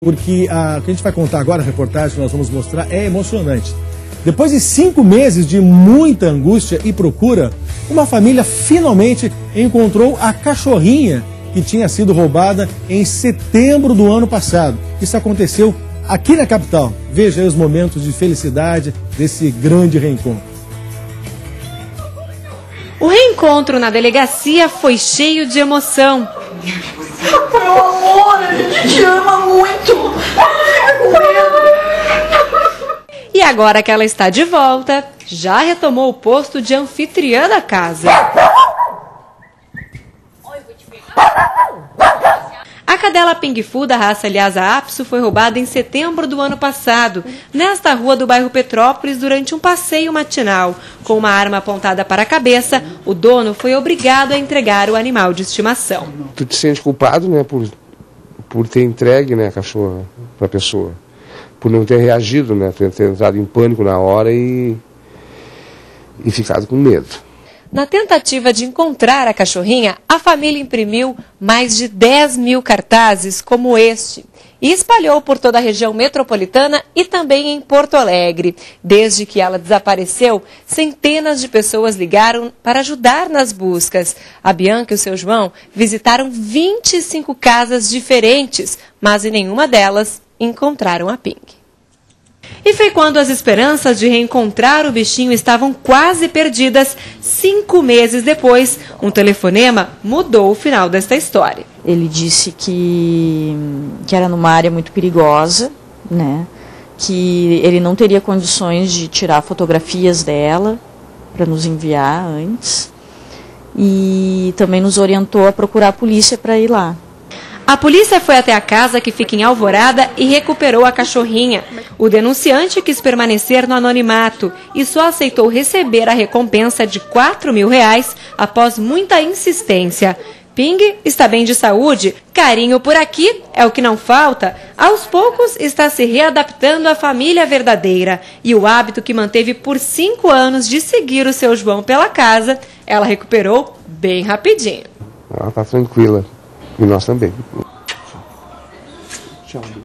Porque o que a gente vai contar agora, a reportagem que nós vamos mostrar, é emocionante. Depois de 5 meses de muita angústia e procura, uma família finalmente encontrou a cachorrinha que tinha sido roubada em setembro do ano passado. Isso aconteceu aqui na capital. Veja aí os momentos de felicidade desse grande reencontro. O reencontro na delegacia foi cheio de emoção. Meu amor, a gente te ama muito. Fica com medo. E agora que ela está de volta, já retomou o posto de anfitriã da casa. A cadela Ping Fu da raça Lhasa Apso foi roubada em setembro do ano passado, nesta rua do bairro Petrópolis, durante um passeio matinal. Com uma arma apontada para a cabeça, o dono foi obrigado a entregar o animal de estimação. Tu te sente culpado, né, por ter entregue, né, a cachorra para a pessoa, por não ter reagido, né, ter entrado em pânico na hora e ficado com medo. Na tentativa de encontrar a cachorrinha, a família imprimiu mais de 10 mil cartazes como este e espalhou por toda a região metropolitana e também em Porto Alegre. Desde que ela desapareceu, centenas de pessoas ligaram para ajudar nas buscas. A Bianca e o seu João visitaram 25 casas diferentes, mas em nenhuma delas encontraram a Ping. E foi quando as esperanças de reencontrar o bichinho estavam quase perdidas, 5 meses depois, um telefonema mudou o final desta história. Ele disse que era numa área muito perigosa, né? Que ele não teria condições de tirar fotografias dela para nos enviar antes. E também nos orientou a procurar a polícia para ir lá. A polícia foi até a casa, que fica em Alvorada, e recuperou a cachorrinha. O denunciante quis permanecer no anonimato e só aceitou receber a recompensa de R$4 mil após muita insistência. Ping está bem de saúde, carinho por aqui é o que não falta. Aos poucos está se readaptando à família verdadeira. E o hábito que manteve por 5 anos de seguir o seu João pela casa, ela recuperou bem rapidinho. Ela está tranquila. E nós também. Tchau.